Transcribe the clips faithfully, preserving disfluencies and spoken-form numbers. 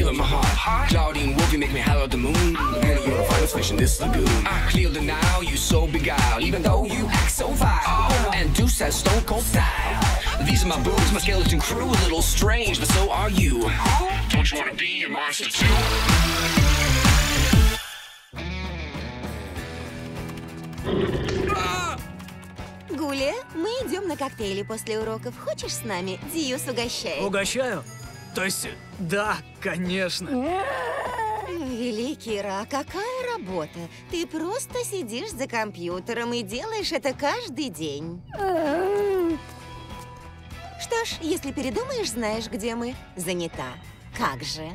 stealing my heart. Claudine Wolf, you make me holler at the moon. Girl, you're a finest fish in this lagoon. I clear the now, you so beguiled, even though you act so vile. And Deuce has stone cold style. These are my boobs, my skeleton crew, a little strange, but so are you. Don't you wanna be a monster too? Гулия, мы идем на коктейли после уроков. Хочешь с нами? Диус угощает. Угощаю? То есть, да, конечно. Великий Ра, какая работа? Ты просто сидишь за компьютером и делаешь это каждый день. Что ж, если передумаешь, знаешь, где мы. Занята. Как же?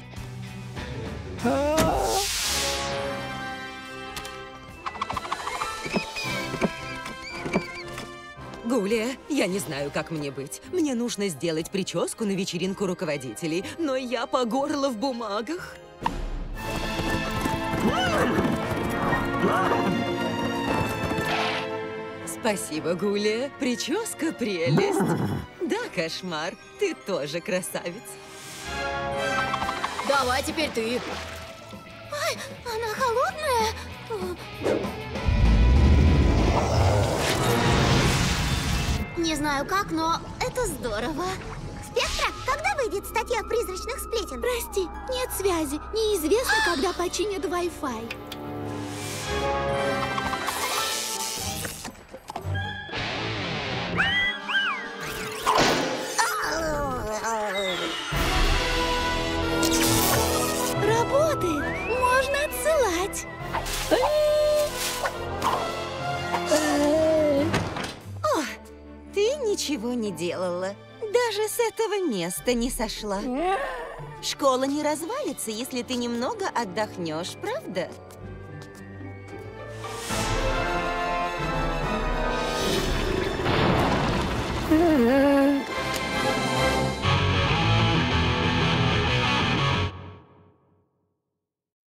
Гулия, я не знаю, как мне быть. Мне нужно сделать прическу на вечеринку руководителей, но я по горло в бумагах. Спасибо, Гулия. Прическа прелесть. Да, Кошмар, ты тоже красавец. Давай теперь ты. Ай, она холодная. Не знаю как, но это здорово. Спектра, когда выйдет статья призрачных сплетен? Прости, нет связи. Неизвестно, когда починят Wi-Fi. Работает. Можно отсылать. О, ты ничего не делала. Даже с этого места не сошла. Школа не развалится, если ты немного отдохнешь, правда?